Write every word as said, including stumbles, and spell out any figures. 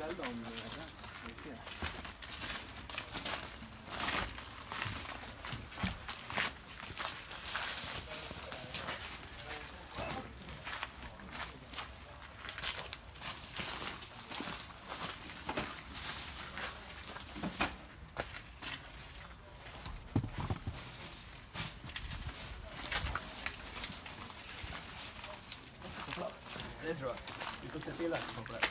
ställde om det. Det tror jag. Vi får se till att det kommer.